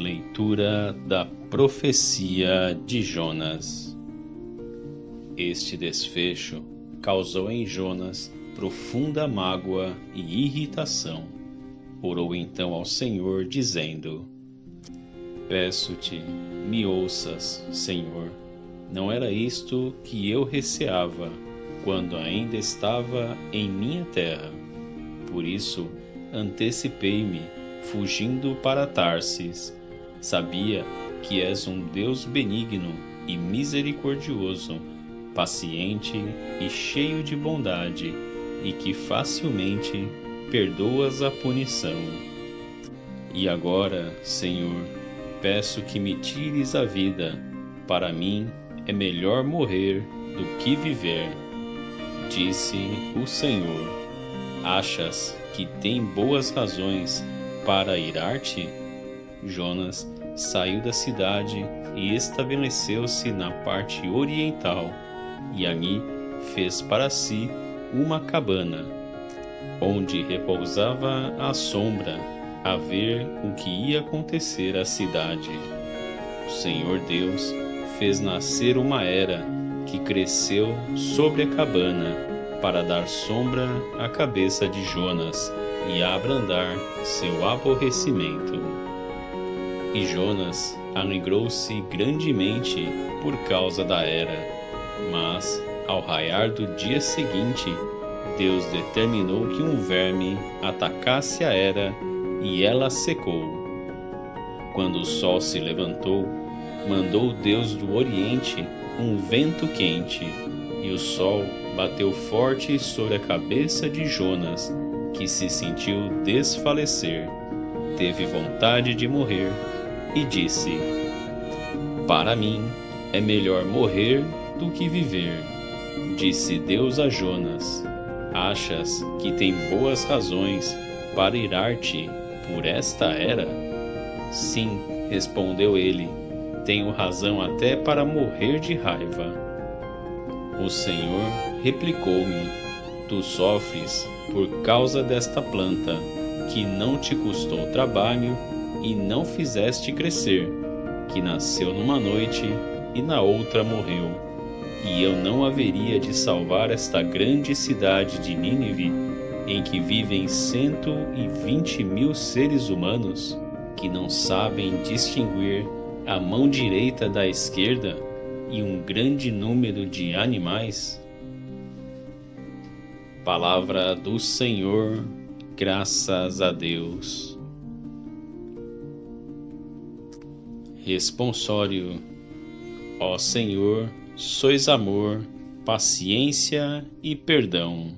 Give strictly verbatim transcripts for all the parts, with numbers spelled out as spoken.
Leitura da profecia de Jonas. Este desfecho causou em Jonas profunda mágoa e irritação. Orou então ao Senhor, dizendo: Peço-te, me ouças, Senhor. Não era isto que eu receava, quando ainda estava em minha terra. Por isso, antecipei-me, fugindo para Tarsis. Sabia que és um Deus benigno e misericordioso, paciente e cheio de bondade, e que facilmente perdoas a punição. E agora, Senhor, peço que me tires a vida. Para mim é melhor morrer do que viver. Disse o Senhor: Achas que tem boas razões para irar-te? Jonas saiu da cidade e estabeleceu-se na parte oriental, e ali fez para si uma cabana, onde repousava à sombra, a ver o que ia acontecer à cidade. O Senhor Deus fez nascer uma era que cresceu sobre a cabana, para dar sombra à cabeça de Jonas e abrandar seu aborrecimento. E Jonas alegrou-se grandemente por causa da era. Mas, ao raiar do dia seguinte, Deus determinou que um verme atacasse a era e ela secou. Quando o sol se levantou, mandou Deus do Oriente um vento quente, e o sol bateu forte sobre a cabeça de Jonas, que se sentiu desfalecer, teve vontade de morrer, e disse: Para mim é melhor morrer do que viver. Disse Deus a Jonas: Achas que tem boas razões para irar-te por esta era? Sim, respondeu ele, tenho razão até para morrer de raiva. O Senhor replicou-me: Tu sofres por causa desta planta, que não te custou trabalho e não fizeste crescer, que nasceu numa noite e na outra morreu. E eu não haveria de salvar esta grande cidade de Nínive, em que vivem cento e vinte mil seres humanos, que não sabem distinguir a mão direita da esquerda, e um grande número de animais? Palavra do Senhor, graças a Deus. Responsório. Ó Senhor, sois amor, paciência e perdão.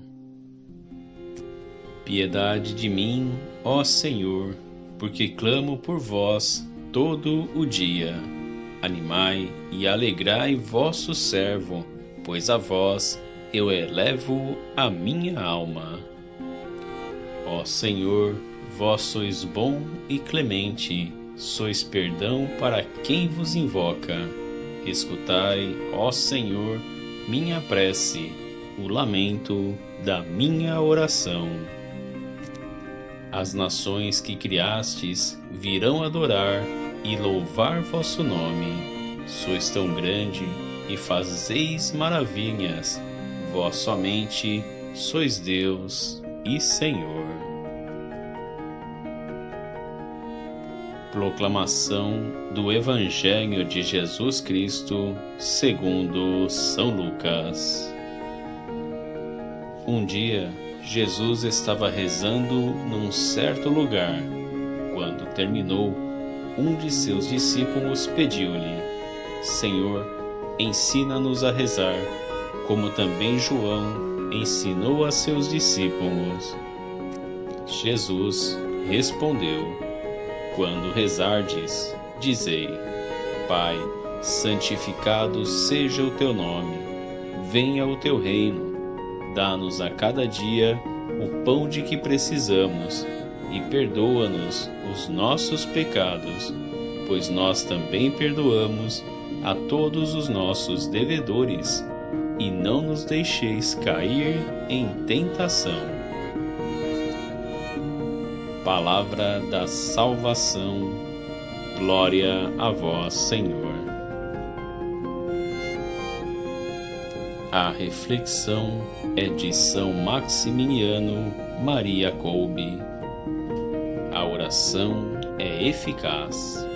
Piedade de mim, ó Senhor, porque clamo por vós todo o dia. Animai e alegrai vosso servo, pois a vós eu elevo a minha alma. Ó Senhor, vós sois bom e clemente, sois perdão para quem vos invoca. Escutai, ó Senhor, minha prece, o lamento da minha oração. As nações que criastes virão adorar e louvar vosso nome. Sois tão grande e fazeis maravilhas, vós somente sois Deus e Senhor. Proclamação do Evangelho de Jesus Cristo segundo São Lucas. Um dia, Jesus estava rezando num certo lugar. Quando terminou, um de seus discípulos pediu-lhe: Senhor, ensina-nos a rezar, como também João ensinou a seus discípulos. Jesus respondeu: Quando rezardes, dizei: Pai, santificado seja o teu nome, venha o teu reino, dá-nos a cada dia o pão de que precisamos e perdoa-nos os nossos pecados, pois nós também perdoamos a todos os nossos devedores, e não nos deixeis cair em tentação. Palavra da salvação. Glória a vós, Senhor. A reflexão é de São Maximiliano Maria Kolbe. A oração é eficaz.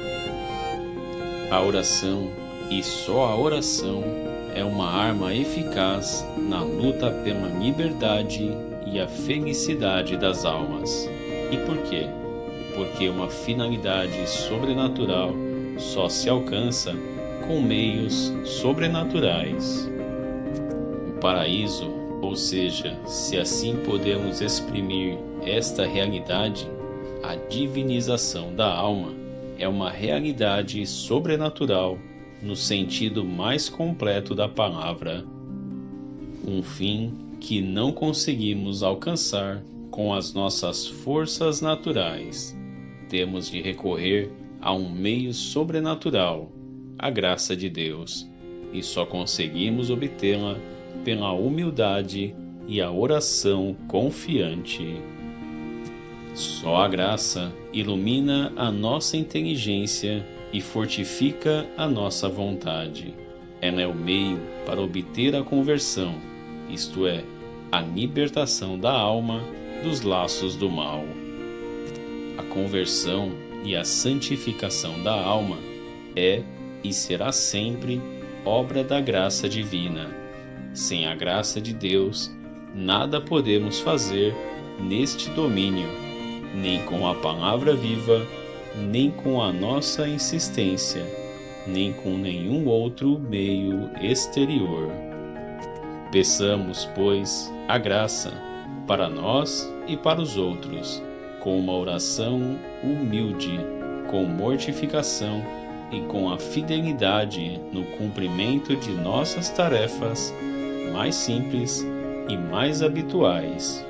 A oração, e só a oração, é uma arma eficaz na luta pela liberdade e a felicidade das almas. E por quê? Porque uma finalidade sobrenatural só se alcança com meios sobrenaturais. O paraíso, ou seja, se assim podemos exprimir esta realidade, a divinização da alma é uma realidade sobrenatural no sentido mais completo da palavra, um fim que não conseguimos alcançar com as nossas forças naturais. Temos de recorrer a um meio sobrenatural, a graça de Deus, e só conseguimos obtê-la pela humildade e a oração confiante. Só a graça ilumina a nossa inteligência e fortifica a nossa vontade. Ela é o meio para obter a conversão, isto é, a libertação da alma dos laços do mal. A conversão e a santificação da alma é e será sempre obra da graça divina. Sem a graça de Deus, nada podemos fazer neste domínio, nem com a palavra viva, nem com a nossa insistência, nem com nenhum outro meio exterior. Peçamos, pois, a graça para nós e para os outros, com uma oração humilde, com mortificação e com a fidelidade no cumprimento de nossas tarefas mais simples e mais habituais.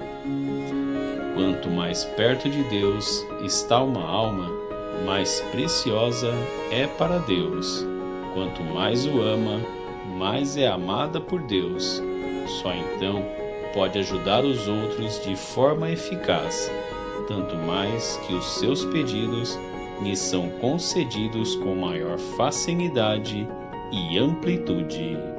Quanto mais perto de Deus está uma alma, mais preciosa é para Deus. Quanto mais o ama, mais é amada por Deus. Só então pode ajudar os outros de forma eficaz, tanto mais que os seus pedidos lhe são concedidos com maior facilidade e amplitude.